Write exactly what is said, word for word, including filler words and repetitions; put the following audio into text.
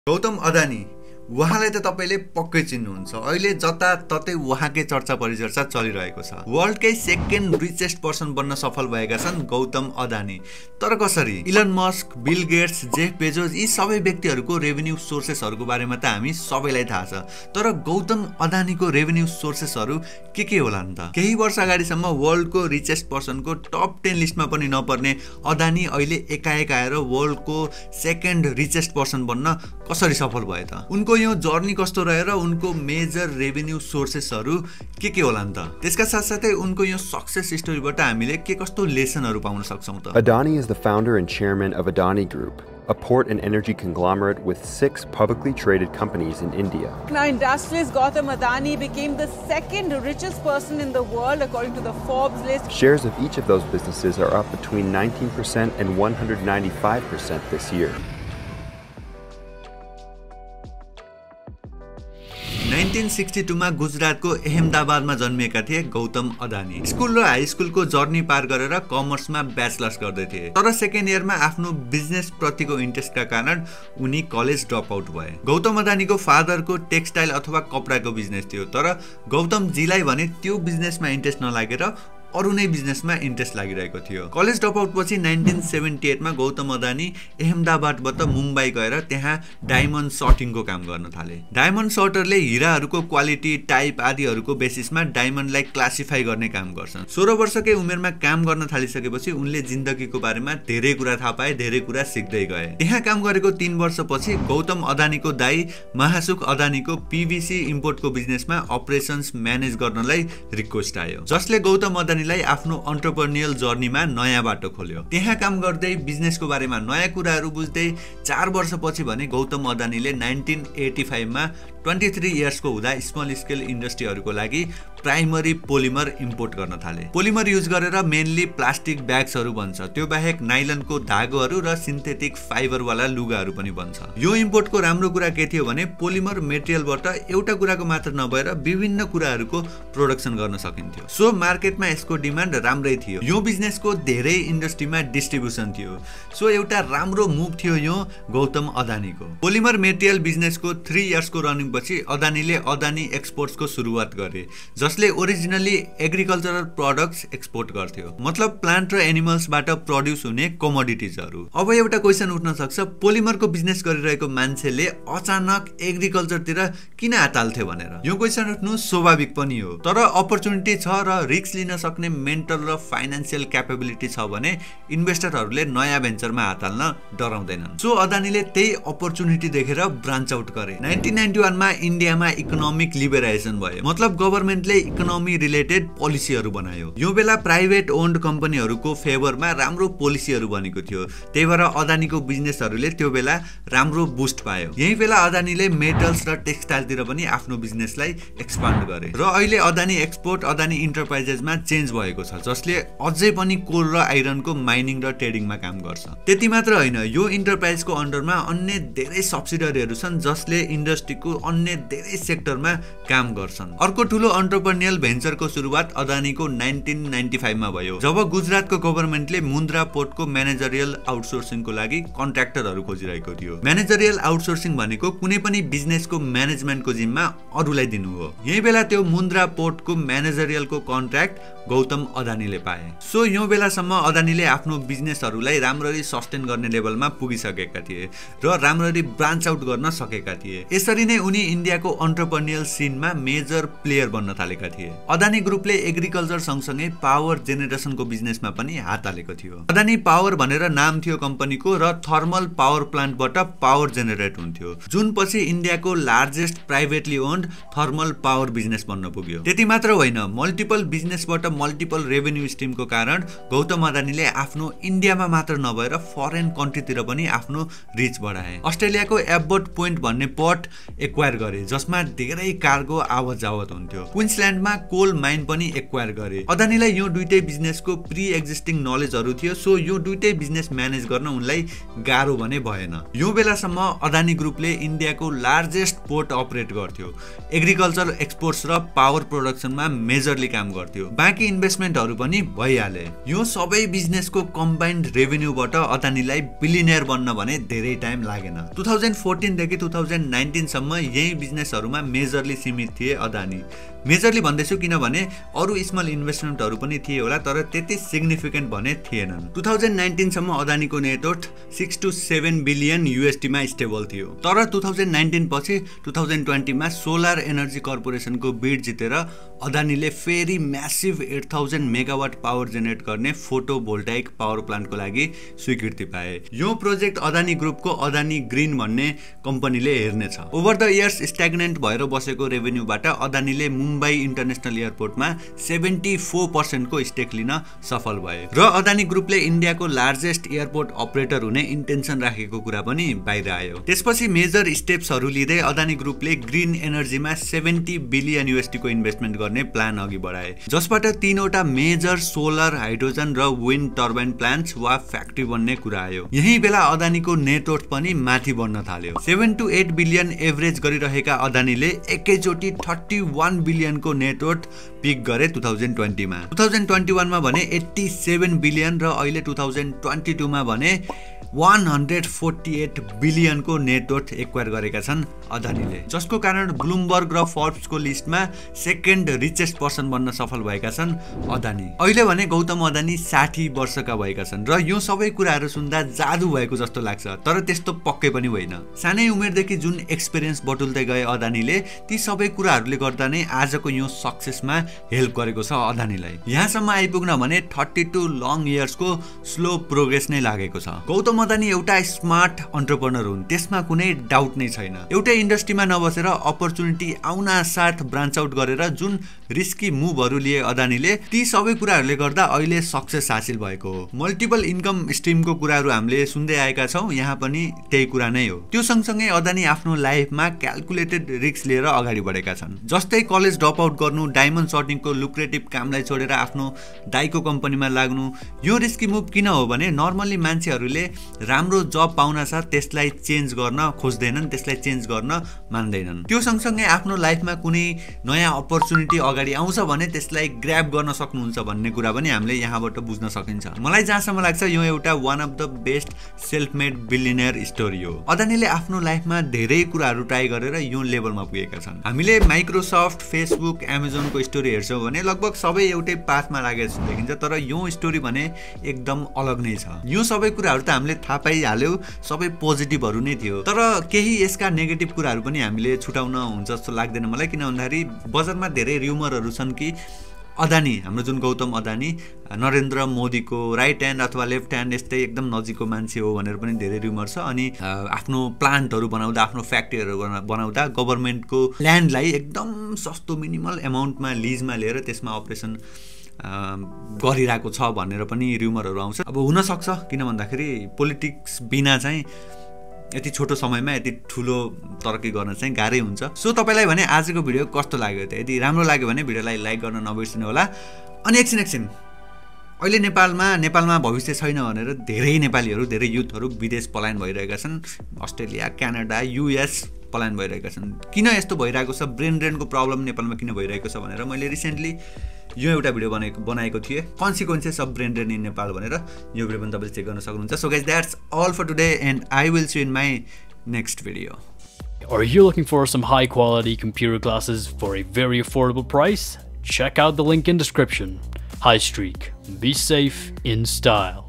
गौतम अदानी उहाँलाई त तपाईले पक्कै चिन्नुहुन्छ। अहिले जताततै उहाँकै चर्चा परिचर्चा चलिरहेको छ। वर्ल्डकै सेकेन्ड रिचेस्ट पर्सन बन्न सफल भएका छन् गौतम अदानी। तर कसरी? Elon Musk, Bill Gates, Jeff Bezos यी सबै व्यक्तिहरूको रेभेन्यू सोर्सेसहरूको बारेमा त हामी सबैलाई थाहा छ। तर गौतम अदानीको रेभेन्यू सोर्सेसहरू के के होला नि त? केही वर्ष अगाडिसम्म वर्ल्डको रिचेस्ट पर्सनको टप टेन लिस्टमा पनि नपर्ने अदानी अहिले एकाएक आएर वर्ल्डको सेकेन्ड रिचेस्ट पर्सन बन्न कसरी सफल भए त? उनको यो जर्नी कस्तो रहेर उनको मेजर रेभेन्यू सोर्सेसहरू के के होला नि त? त्यसका साथसाथै उनको यो सक्सेस स्टोरीबाट हामीले के कस्तो लेसनहरू पाउन सक्छौं त? Adani is the founder and chairman of Adani Group, a port and energy conglomerate with six publicly traded companies in India. Now, industrialist Gautam Adani became the second richest person in the world according to the Forbes list. Shares of each of those businesses are up between nineteen percent and one hundred ninety-five percent this year. Nineteen sixty two मा गुजरातको अहमदाबादमा जन्मिएका थिए Gautam Adani. School र high स्कुलको journey पार गरेर कमर्समा bachelors गर्दै थिए। तर सेकेन्ड इयरमा आफ्नो बिजनेस प्रतिको इन्ट्रेस्टका कारण उनी कलेज ड्रप आउट भए। गौतम अदानीको फादरको टेक्सटाइल अथवा कपडाको बिजनेस थियो। तर गौतम जीलाई भने त्यो बिजनेसमा इन्ट्रेस्ट नलागेर अरु नै बिजनेसमा इन्ट्रेस्ट लागिरहेको थियो। कलेज ड्रप आउट पछि नाइन्टीन सेभेन्टी एट मा गौतम अदानी अहमदाबादबाट मुम्बई गएर त्यहाँ डायमन्ड सर्टिङको काम गर्न थाले। डायमन्ड सर्टरले हिराहरूको क्वालिटी, टाइप आदिहरूको बेसिसमा डायमन्डलाई क्लासिफाई गर्ने काम गर्छन्। सोह्र वर्षकै उमेरमा काम गर्न थालिसकेपछि उनले जिन्दगीको बारेमा धेरै कुरा थाहा पाए, धेरै कुरा सिक्दै गए। त्यहाँ काम गरेको तीन वर्षपछि गौतम अदानीको दाइ महासुख अदानीको पीवीसी इम्पोर्टको बिजनेसमा अपरेशन्स म्यानेज गर्नलाई रिक्वेस्ट आयो, जसले गौतम अदानी आफ्नो एन्टरप्रेन्योरल जर्नीमा नयाँ बाटो खोल्यो। त्यहाँ काम गर्दै बिजनेसको बारेमा नयाँ कुराहरू बुझ्दै चार वर्षपछि भने गौतम अदानीले नाइन्टीन एटी फाइभ मा तेइस इयर्सको हुँदा स्मल स्केल इन्डस्ट्रीहरूको लागि प्राइमरी पोलिमर इम्पोर्ट गर्न थाले। पोलिमर युज गरेर मेनली प्लास्टिक ब्याग्सहरू बन्छ। त्यो बाहेक नाइलनको धागोहरू र सिन्थेटिक फाइबर वाला लुगाहरू पनि बन्छ। यो इम्पोर्टको राम्रो कुरा के थियो भने पोलिमर मेटेरियलबाट एउटा कुराको मात्र नभएर विभिन्न कुराहरूको प्रोडक्सन गर्न सकिन्थ्यो। सो मार्केटमा यसको डिमान्ड राम्रै थियो। यो बिजनेसको धेरै इन्डस्ट्रीमा डिस्ट्रिब्युसन थियो। सो एउटा राम्रो मुभ थियो यो गौतम अदानीको। पोलिमर मेटेरियल बिजनेसको थ्री इयर्सको रनिङ पछि अदानीले अदानी एक्सपोर्ट्सको सुरुवात गरे, जसले ओरिजिनली एग्रिकल्चरल प्रोडक्ट्स एक्सपोर्ट गर्थ्यो। मतलब प्लान्ट र एनिमल्सबाट प्रोड्युस हुने कमोडिटिजहरू। अब एउटा क्वेसन उठ्न सक्छ, पोलिमरको बिजनेस गरिरहेको मान्छेले अचानक एग्रिकल्चरतिर किन हाताल्थ्यो भनेर। यो क्वेसन उठ्नु स्वाभाविक पनि हो। तर अपर्च्युनिटी छ र रिस्क लिन सक्ने मेन्टल र फाइनान्शियल क्यापेबिलिटी छ भने इन्भेस्टरहरूले नयाँ भेन्चरमा हाताल्न डराउँदैनन्। सो अदानीले त्यही अपर्च्युनिटी देखेर ब्रान्च आउट गरे। नाइन्टीन नाइन्टी वन मा इन्डियामा इकोनोमिक लिबरलाइजेसन भयो। मतलब गभर्नमेन्टले इकोनोमी रिलेटेड पोलिसीहरू बनायो। यो बेला प्राइभेट ओन्ड कम्पनीहरूको फेभरमा राम्रो पोलिसीहरू बनेको थियो। त्यही भएर अदानीको बिजनेसहरूले त्यो बेला राम्रो बुस्ट पायो। यही बेला अदानीले मेटल्स र टेक्सटाइलतिर पनि आफ्नो बिजनेसलाई एक्सपान्ड गरे र अहिले अदानी एक्सपोर्ट अदानी इन्टरप्राइजेसमा चेन्ज भएको छ, जसले अझै पनि कोल र आइरनको माइनिङ र ट्रेडिङमा काम गर्छ। त्यति मात्र होइन, यो इन्टरप्राइजको अन्डरमा अन्य धेरै सब्सिडरीहरू छन् जसले इन्डस्ट्रीको अन्य धेरै सेक्टरमा काम गर्छन्। अर्को ठुलो एन्टरप्रेन्योरल भेन्चरको सुरुवात अदानीको नाइन्टीन नाइन्टी फाइभ मा भयो, जब गुजरातको गभर्नमेन्टले मुन्द्रा पोर्टको म्यानेजरियल आउटसोर्सिङको लागि कन्ट्र्याक्टरहरू खोजिरहेको थियो। म्यानेजरियल आउटसोर्सिङ भनेको कुनै पनि बिजनेसको म्यानेजमेन्टको जिम्मा अरूलाई दिनु हो। यही बेला त्यो मुन्द्रा पोर्टको म्यानेजरियलको कन्ट्र्याक्ट गौतम अदानीले पाए। सो यो बेलासम्म अदानीले आफ्नो बिजनेसहरूलाई राम्ररी सस्टेन गर्ने लेभलमा पुगिसकेका थिए र राम्ररी ब्रान्च आउट गर्न सकेका थिए। यसरी नै उनी इन्डियाको एन्टरप्रेन्योरल सिनमा मेजर प्लेयर बन्न थालेका थिए। अदानी ग्रुपले एग्रिकल्चर सँगसँगै पावर जेनेरेसनको बिजनेसमा पनि हात हालेको थियो। अदानी पावर भनेर नाम थियो कम्पनीको र थर्मल पावर प्लान्टबाट पावर जेनेरेट हुन्थ्यो, जुन पछि इन्डियाको largest privately owned thermal power बिजनेस बन्न पुग्यो। त्यति मात्र होइन, मल्टिपल बिजनेसबाट मल्टिपल रेभेन्यू स्ट्रिमको कारण गौतम अदानीले आफ्नो इन्डियामा मात्र नभएर फरेन कन्ट्रीतिर पनि आफ्नो रिच बढाए। अस्ट्रेलियाको एबोट पोइन्ट भन्ने पोर्ट एक्वायर एक्वायर गरे जसमा धेरै कार्गो आवत जावत हुन्थ्यो। क्विन्सल्यान्डमा कोल माइन पनि एक्वायर गरे। अदानीलाई यो दुईटै बिजनेसको प्री एक्जिस्टिङ नलेजहरु थियो, सो यो दुईटै बिजनेस म्यानेज गर्न उनलाई गाह्रो भने भएन। यो बेलासम्म अदानी ग्रुपले इन्डियाको लार्जेस्ट पोर्ट अपरेट गर्थ्यो, एग्रिकल्चर एक्सपोर्ट्स र पावर प्रोडक्सनमा मेजरली काम गर्थ्यो। बाँकी इन्भेस्टमेन्टहरु पनि भइहाले। यो सबै बिजनेसको कम्बाइन्ड रेभेन्यूबाट अदानीलाई बिलियनियर बन्न भने धेरै टाइम लागेन। दुई हजार चौध देखि दुई हजार उन्नाइस सम्म यही बिजनेसहरुमा मेजरली सीमित थिए अदानी। मेजरली भन्दैछु किनभने अरु स्मल इन्भेस्टमेन्टहरु पनि थिए होला, तर त्यति सिग्निफिकेन्ट भने थिएनन्। दुई हजार उन्नाइस सम्म अदानीको नेटवर्थ छह टु सात बिलियन यूएसडी मा स्टेबल थियो। तर दुई हजार उन्नाइस पछि दुई हजार बीस मा सोलर एनर्जी कर्पोरेसनको बिड जितेर अदानीले फेरि म्यासिभ आठ हजार मेगावाट पावर जेनेरेट गर्ने फोटोभोल्टाइक पावर प्लान्टको लागि स्वीकृति पाए। यो प्रोजेक्ट अदानी ग्रुपको अदानी ग्रीन भन्ने कम्पनीले हेर्नेछ। ओभर द इयर्स स्ट्याग्नेन्ट भएर बसेको रेभेन्यूबाट अदानीले मुम्बई इन्टरनेशनल एयरपोर्टमा चौहत्तर पर्सेन्ट को स्टेक लिन सफल भए र अदानी ग्रुपले इन्डियाको लार्जेस्ट एयरपोर्ट अपरेटर हुने इन्टेन्सन राखेको कुरा पनि बाहिर आयो। त्यसपछि मेजर स्टेप्सहरु लिँदै अदानी ग्रुपले ग्रीन एनर्जीमा सत्तर बिलियन यूएसडी को इन्भेस्टमेन्ट गर्ने प्लान अघि बढाए, जसबाट तीनवटा मेजर सोलर, हाइड्रोजन र विन्ड टर्बाइन प्लान्ट्स वा फ्याक्ट्री बन्ने कुरा आयो। यही बेला अदानीको नेटवर्थ पनि माथि बढ्न थाल्यो। सात टु आठ बिलियन एभरेज गरिरहेका अदानीले एकैचोटी इकतीस बिलियन को नेटवर्थ पिक गरे दुई हजार बीस मा। दुई हजार इक्कीस मा भने सत्तासी बिलियन र अहिले दुई हजार बाइस मा भने एक सय अठचालीस बिलियन को नेटवर्थ एक्वायर गरेका छन् अदानीले, जसको कारण ब्लुमबर्ग र फोर्ब्स को लिस्टमा सेकेन्ड रिचेस्ट पर्सन बन्न सफल भएका छन् अदानी। अहिले भने गौतम अदानी साठी वर्षका भएका छन् र यो सबै कुराहरू सुन्दा जादु भएको जस्तो लाग्छ, तर त्यस्तो पक्कै पनि होइन। सानै उमेरदेखि जुन एक्सपिरियन्स बटुल्दै गए अदानीले, ती सबै कुराहरूले गर्दा नै आजको यो सक्सेसमा हेल्प गरेको छ अदानीलाई। यहाँसम्म आइपुग्न भने thirty two long years slow progress नै लागेको छ। गौतम अदानी एउटा स्मार्ट एन्टरप्रेन्योर हुन्, त्यसमा कुनै डाउट नै छैन। एउटै इन्डस्ट्रीमा नबसेर अपर्चुनिटी आउना साथ ब्रान्च आउट गरेर जुन रिस्की मुभहरू लिए अदानीले, ती सबै कुराहरूले गर्दा अहिले सक्सेस हासिल भएको हो। मल्टिपल इन्कम स्ट्रिमको कुराहरू हामीले सुन्दै आएका छौँ, यहाँ पनि त्यही कुरा नै हो। त्यो सँगसँगै अदानी आफ्नो लाइफमा क्यालकुलेटेड रिस्क लिएर अगाडि बढेका छन्। जस्तै कलेज ड्रप आउट गर्नु, डायमन्ड सर्टिङको लुक्रेटिभ कामलाई छोडेर आफ्नो दाइको कम्पनीमा लाग्नु। यो रिस्की मुभ किन हो भने नर्मली मान्छेहरूले राम्रो जब पाउन साथ त्यसलाई चेन्ज गर्न खोज्दैनन्, त्यसलाई चेन्ज गर्न मान्दैनन्। त्यो सँगसँगै आफ्नो लाइफमा कुनै नयाँ अपर्चुनिटी अगाडि आउँछ भने त्यसलाई ग्र्याब गर्न सक्नुहुन्छ भन्ने कुरा पनि हामीले यहाँबाट बुझ्न सकिन्छ। मलाई जहाँसम्म लाग्छ यो एउटा one of the best self made billionaire story हो। अदानीले आफ्नो लाइफमा धेरै कुराहरू ट्राई गरेर यो लेभलमा पुगेका छन्। हामीले माइक्रोसफ्ट, फेसबुक, एमाजोनको स्टोरी हेर्छौँ भने लगभग सबै एउटै पाथमा लागेको देखिन्छ, तर यो स्टोरी भने एकदम अलग नै छ। यो सबै कुराहरू त हामीले थाहा पाइहाल्यो, सबै पोजिटिभहरू नै थियो, तर केही यसका नेगेटिभ कुराहरू पनि हामीले छुटाउन हुन्छ जस्तो लाग्दैन मलाई। किन भन्दाखेरि बजारमा धेरै र्युमरहरू छन् कि अदानी, हाम्रो जुन गौतम अदानी नरेन्द्र मोदीको राइट ह्यान्ड अथवा लेफ्ट ह्यान्ड यस्तै एकदम नजिकको मान्छे हो भनेर पनि धेरै र्युमर छ। अनि आफ्नो प्लान्टहरू बनाउँदा, आफ्नो फ्याक्ट्रीहरू बनाउँदा गभर्मेन्टको ल्यान्डलाई एकदम सस्तो मिनिमल एमाउन्टमा लिजमा लिएर त्यसमा अपरेसन गरिरहेको छ भनेर पनि र्युमरहरू आउँछ। अब हुनसक्छ, किन भन्दाखेरि पोलिटिक्स बिना चाहिँ यति छोटो समयमा यति ठुलो तरक्की गर्न चाहिँ गाह्रै हुन्छ। सो तपाईँलाई भने आजको भिडियो कस्तो लाग्यो त? यदि राम्रो लाग्यो भने भिडियोलाई लाइक गर्न नबिर्सिनु होला। अनि एकछिन एकछिन अहिले नेपालमा नेपालमा भविष्य छैन भनेर धेरै नेपालीहरू, धेरै युथहरू विदेश पलायन भइरहेका छन्। अस्ट्रेलिया, क्यानाडा, युएस पलायन भइरहेका छन्। किन यस्तो भइरहेको छ, ब्रेन ड्रेनको प्रब्लम नेपालमा किन भइरहेको छ भनेर मैले रिसेन्टली यो एउटा भिडियो बनाएको बनाएको थिएँ, consequences of brain drain in Nepal भनेर। यो भिडियो पनि तपाईँले चेक गर्न सक्नुहुन्छ। So guys, that's all for today and I will see in my next video. Are you looking for some high quality computer glasses for a very affordable price? Check out the link in description. Highstreak. Be safe in style.